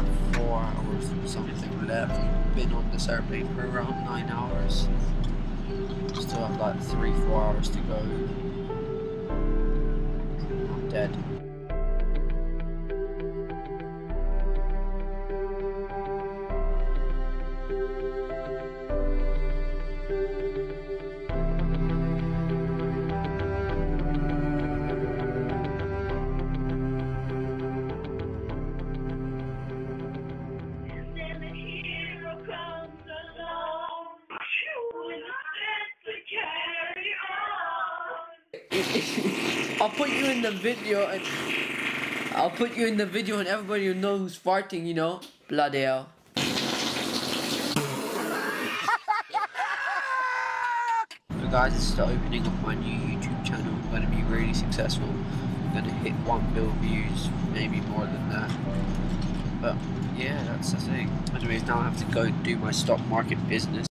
about 4 hours or something left. Been on this airplane for around 9 hours. Still have like 3-4 hours to go. I'm dead. I'll put you in the video and everybody will know who's farting, you know? Bloody hell. So guys, this is the opening of my new YouTube channel. I'm going to be really successful. I'm going to hit 1 mil views, maybe more than that. But yeah, that's the thing. Anyways, now I have to go do my stock market business.